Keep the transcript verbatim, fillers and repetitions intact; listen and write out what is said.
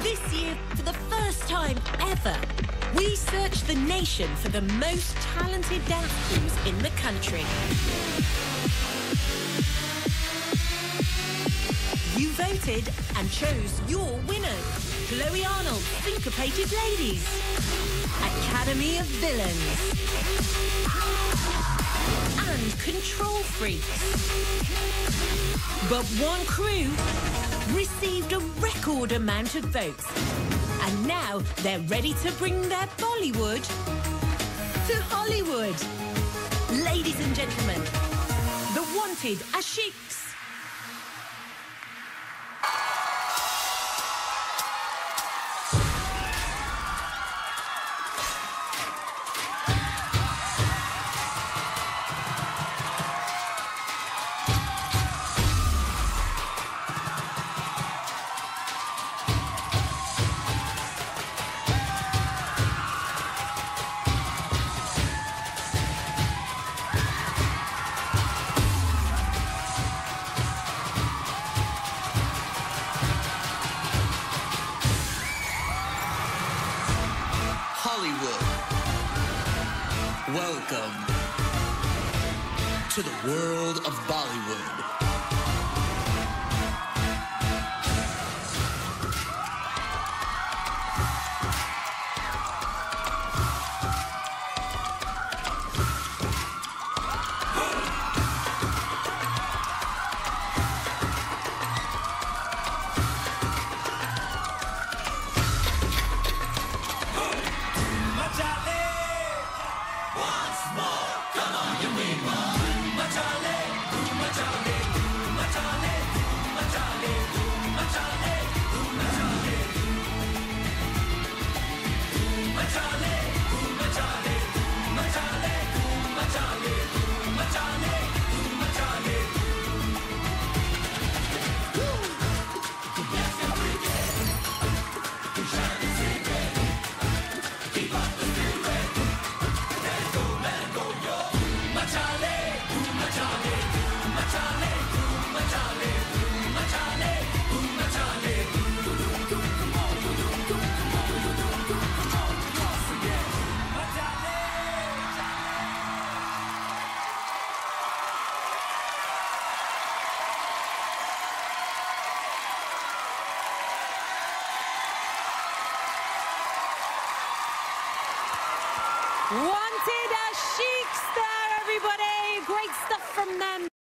This year, for the first time ever, we searched the nation for the most talented dance crews in the country. You voted and chose your winners. Chloe Arnold, Syncopated Ladies. Academy of Villains. And Control Freaks. But one crew received a record amount of votes. And now they're ready to bring their Bollywood to Hollywood. Ladies and gentlemen, the Wanted Ashiks. Hollywood. Welcome to the world of Bollywood. Wanted Ashiks there, everybody. Great stuff from them.